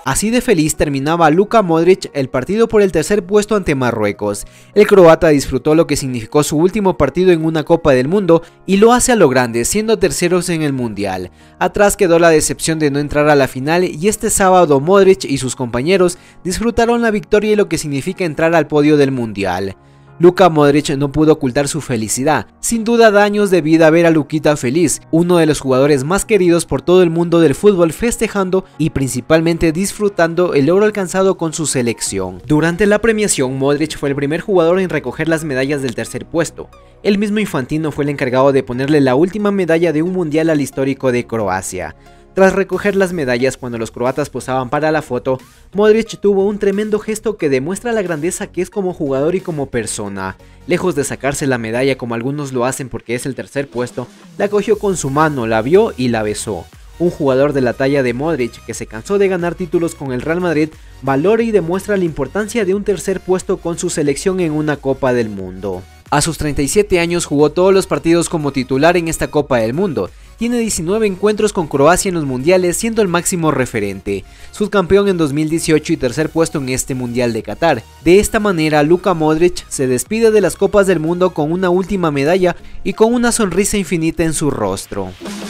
Así de feliz terminaba Luka Modric el partido por el tercer puesto ante Marruecos. El croata disfrutó lo que significó su último partido en una Copa del Mundo y lo hace a lo grande, siendo terceros en el Mundial. Atrás quedó la decepción de no entrar a la final y este sábado Modric y sus compañeros disfrutaron la victoria y lo que significa entrar al podio del Mundial. Luka Modric no pudo ocultar su felicidad. Sin duda da años de vida ver a Luquita feliz, uno de los jugadores más queridos por todo el mundo del fútbol, festejando y principalmente disfrutando el logro alcanzado con su selección. Durante la premiación, Modric fue el primer jugador en recoger las medallas del tercer puesto. El mismo Infantino fue el encargado de ponerle la última medalla de un mundial al histórico de Croacia. Tras recoger las medallas cuando los croatas posaban para la foto, Modric tuvo un tremendo gesto que demuestra la grandeza que es como jugador y como persona. Lejos de sacarse la medalla como algunos lo hacen porque es el tercer puesto, la cogió con su mano, la vio y la besó. Un jugador de la talla de Modric, que se cansó de ganar títulos con el Real Madrid, valora y demuestra la importancia de un tercer puesto con su selección en una Copa del Mundo. A sus 37 años jugó todos los partidos como titular en esta Copa del Mundo. Tiene 19 encuentros con Croacia en los mundiales, siendo el máximo referente, subcampeón en 2018 y tercer puesto en este mundial de Qatar. De esta manera, Luka Modric se despide de las Copas del Mundo con una última medalla y con una sonrisa infinita en su rostro.